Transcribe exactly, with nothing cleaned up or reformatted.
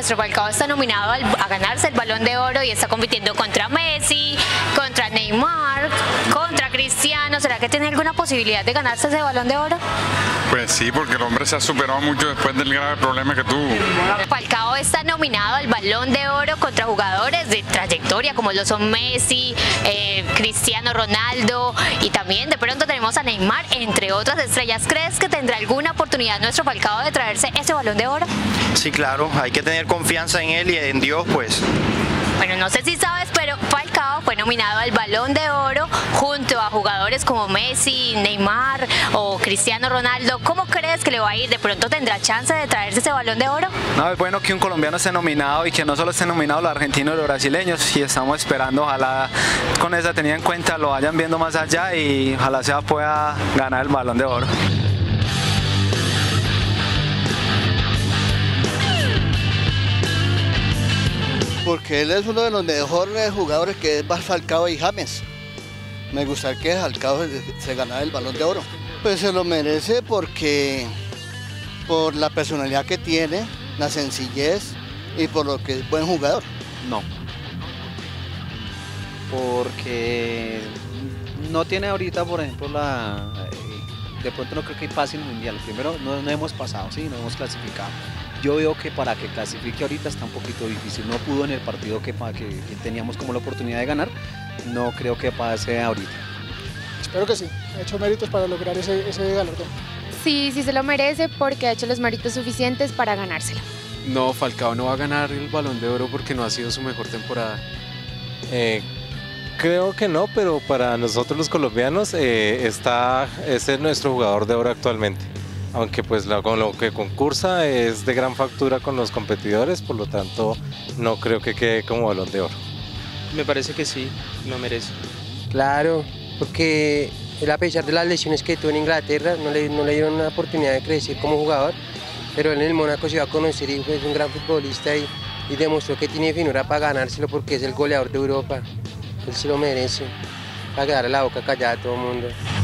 nuestro Falcao está nominado al, a ganarse el Balón de Oro y está compitiendo contra Messi, contra Neymar, contra Cristiano. ¿Será que tiene alguna posibilidad de ganarse ese Balón de Oro? Pues sí, porque el hombre se ha superado mucho después del grave problema que tuvo. Falcao está nominado al Balón de Oro contra jugadores de trayectoria como lo son Messi, eh, Cristiano Ronaldo y también de pronto tenemos a Neymar, entre otras estrellas. ¿Crees que tendrá alguna oportunidad nuestro Falcao de traerse ese Balón de Oro? Sí, claro, hay que tener confianza en él y en Dios, pues. Bueno, no sé si sabes, pero Falcao fue nominado al Balón de Oro junto a jugadores como Messi, Neymar o Cristiano Ronaldo. ¿Cómo crees que le va a ir? ¿De pronto tendrá chance de traerse ese Balón de Oro? No, es bueno que un colombiano esté nominado y que no solo esté nominado los argentinos y los brasileños, y estamos esperando, ojalá con esa tenida en cuenta lo vayan viendo más allá y ojalá sea pueda ganar el Balón de Oro. Porque él es uno de los mejores jugadores que es Falcao y James. Me gustaría que Falcao se ganara el Balón de Oro. Pues se lo merece porque por la personalidad que tiene, la sencillez y por lo que es buen jugador. No. Porque no tiene ahorita, por ejemplo, la... De pronto no creo que pase el Mundial. Primero, no, no hemos pasado, sí, no hemos clasificado. Yo veo que para que clasifique ahorita está un poquito difícil. No pudo en el partido que, que, que teníamos como la oportunidad de ganar. No creo que pase ahorita. Espero que sí. Ha hecho méritos para lograr ese, ese galardón. Sí, sí se lo merece porque ha hecho los méritos suficientes para ganárselo. No, Falcao no va a ganar el Balón de Oro porque no ha sido su mejor temporada. Eh, creo que no, pero para nosotros los colombianos eh, está, ese es nuestro jugador de oro actualmente. Aunque pues lo, con lo que concursa es de gran factura con los competidores, por lo tanto no creo que quede como Balón de Oro. Me parece que sí, lo merece. Claro, porque él, a pesar de las lesiones que tuvo en Inglaterra, no le, no le dieron una oportunidad de crecer como jugador, pero él en el Mónaco se iba a conocer y es un gran futbolista y, y demostró que tiene finura para ganárselo porque es el goleador de Europa. Él se lo merece, para quedar la boca callada a todo el mundo.